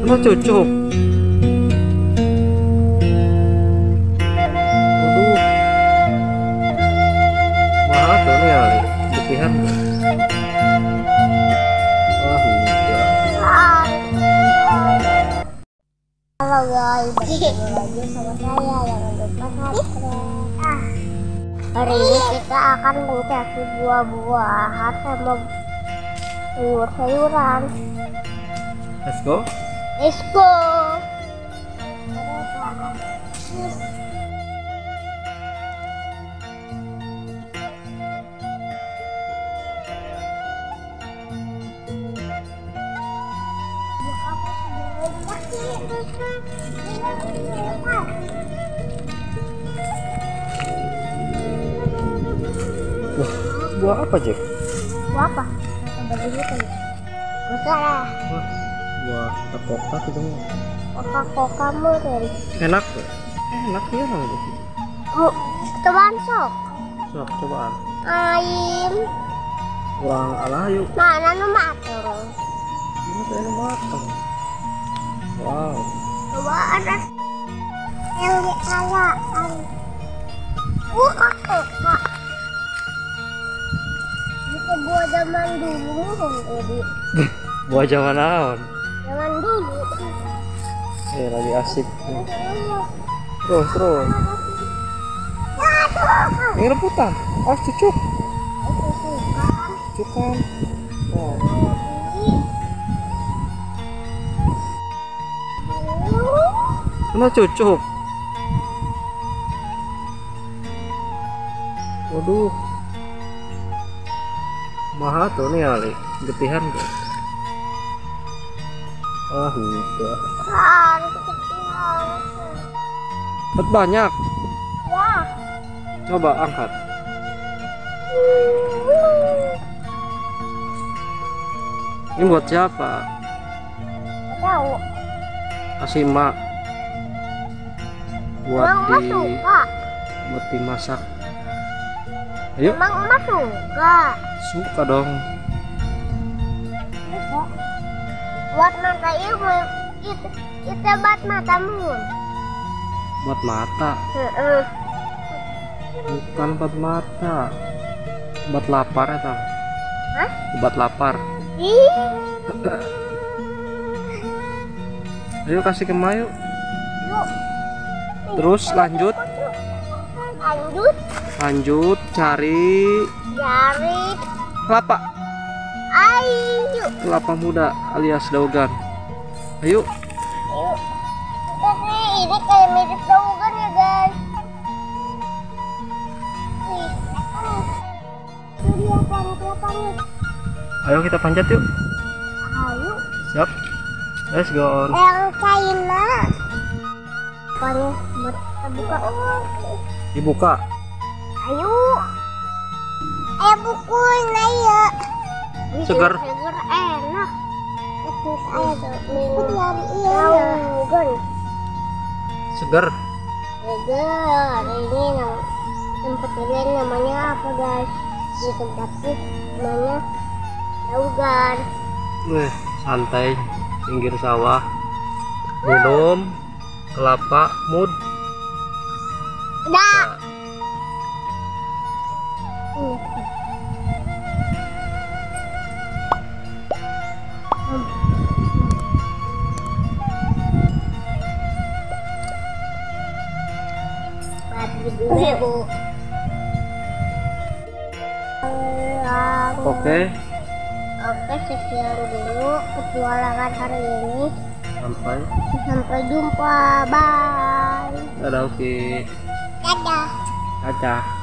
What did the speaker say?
Sama cucuk. Waduh. Mahal tuh nih Ali. Lebihan. Wah, enggak. Halo guys, bertemu lagi sama saya yang lupa subscribe. Hari ini kita akan mencari buah-buahan sama sayur-sayuran. Let's go. Let's go. Wah, buah apa, Jack? Buah apa? Coba dulu kan. Masalah. Wah, buah tapoka gitu. Coca-Cola meren. Enak tuh. Enak ya orang gitu. Oh, teman sok. Sok cobaan. Aim. Kurang ala yuk. Mana nu mateng? Ini tuh matang. Wow. Coba ada yang di ayaan. Coca-Cola. Itu buah zaman dulu jadi. Buah zaman naon? Zaman dulu. Lagi asik. Terus. Ini rebutan. Oh, cucuk. Cucukan. Wow. Mana cucuk? Waduh. Mahal tuh nih Ali. Getihan tuh. Ah, udah. Dapat banyak. Ya. Coba angkat. Ini buat siapa? Tahu. Kasih emak. Emang suka. Buat dimasak. Ayo. Emang emak suka. Suka dong. Buat mata ibu itu buat matamu. Buat mata. Bukan buat mata. Buat lapar ya tang. Hah? Buat lapar. Ih. Ayo kasih ke Mayu. Yuk. Terus lanjut cari kelapa. Ayo. Kelapa muda alias daugan. Ayo. Ini kayak mirip daugan ya guys. Ayo kita panjat yuk. Ayo. Siap. Let's go on. Yang China. Pokoknya buka. Dibuka. Ayo. Bukuin ayo. Segar. Segar enak. Terus ayo tuh. Nyari daugan. Segar. Segar. Ini tempat ini namanya apa guys? Di tempatku namanya daugan. Wih, santai pinggir sawah. Minum kelapa mud. Udah. Bu. Oke. Oke, sekian dulu petualangan hari ini. Sampai jumpa. Bye. Dadah, oke. Dadah. Dadah.